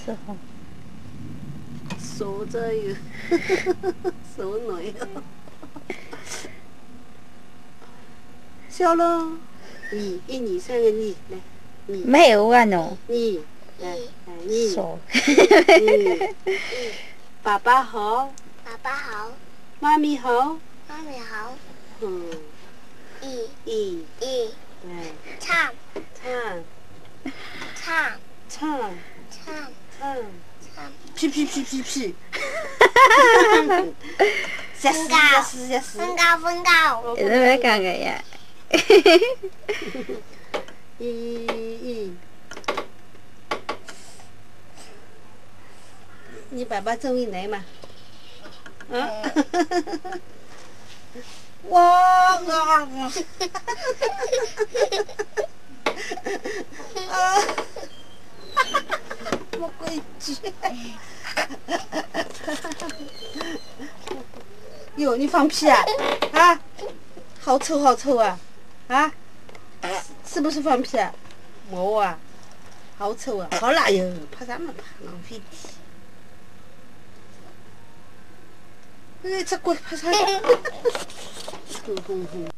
是哦。 傻仔哟，傻女哦。笑咯，你1、2、3个你来，你没有啊喏。 你来来你。 傻。 爸爸好。 爸爸好。 妈咪好。 妈咪好。 一。 对。唱。 屁屁屁屁屁。 分高。 你在干个呀？ 你爸爸终于来嘛？啊？哇！我规矩。哟，你放屁啊？啊？好臭好臭啊！啊？是不是放屁啊？没啊，好臭啊！好辣哟，怕啥嘛怕，浪费气。哎，这鬼怕啥？臭烘烘。